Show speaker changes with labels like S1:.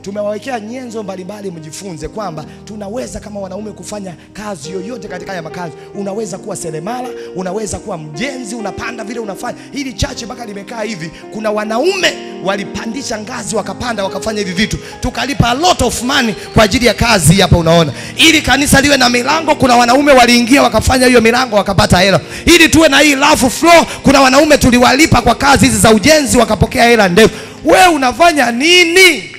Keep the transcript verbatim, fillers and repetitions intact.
S1: Tumewawekea nyenzo mbalimbali mjifunze kwamba tunaweza kama wanaume kufanya kazi yoyote katika haya makazi. Unaweza kuwa seremala, unaweza kuwa mjenzi, unapanda vile unafanya. Hili chache mpaka limekaa hivi, kuna wanaume walipandisha ngazi wakapanda wakafanya hivi vitu. Tukalipa a lot of money kwa ajili ya kazi hapa unaona. Ili kanisa liwe na milango, kuna wanaume waliingia wakafanya hiyo milango wakapata hela. Ili tuwe na hii love flow, kuna wanaume tuliwalipa kwa kazi hizi za ujenzi wakapokea hela ndefu. Wewe unafanya nini?